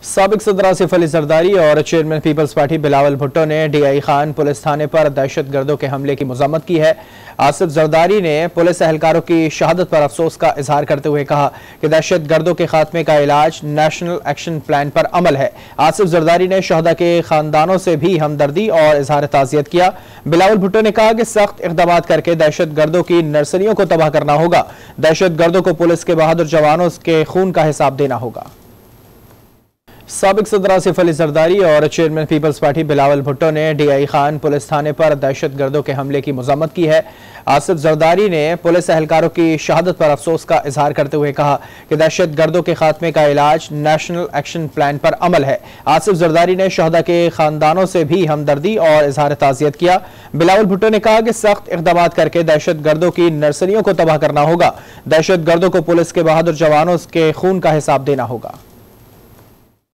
साबिक सदर आसिफ ज़रदारी और चेयरमैन पीपल्स पार्टी बिलावल भुट्टो ने DI खान पुलिस थाने पर दहशत गर्दों के हमले की मजम्मत की है। आसिफ ज़रदारी ने पुलिस एहलकारों की शहादत पर अफसोस का इजहार करते हुए कहा कि दहशत गर्दों के खात्मे का इलाज नेशनल एक्शन प्लान पर अमल है। आसिफ ज़रदारी ने शहदा के खानदानों से भी हमदर्दी और इजहार ताज़ियत किया। बिलावल भुट्टो ने कहा कि सख्त इक़दाम करके दहशत गर्दों की नर्सरियों को तबाह करना होगा। दहशत गर्दों को पुलिस के बहादुर जवानों के खून का हिसाब देना होगा। साबिक सदर आसिफ ज़रदारी और चेयरमैन पीपल्स पार्टी बिलावल भुट्टो ने DI खान पुलिस थाने पर दहशत गर्दों के हमले की मजम्मत की है। आसिफ ज़रदारी ने पुलिस एहलकारों की शहादत पर अफसोस का इजहार करते हुए कहा कि दहशत गर्दों के खात्मे का इलाज नेशनल एक्शन प्लान पर अमल है। आसिफ ज़रदारी ने शहदा के खानदानों से भी हमदर्दी और इजहार ताज़ियत किया। बिलावल भुट्टो ने कहा कि सख्त इक़दाम करके दहशत गर्दों की नर्सरियों को तबाह करना होगा। दहशत गर्दों को पुलिस के बहादुर जवानों के खून का हिसाब देना होगा।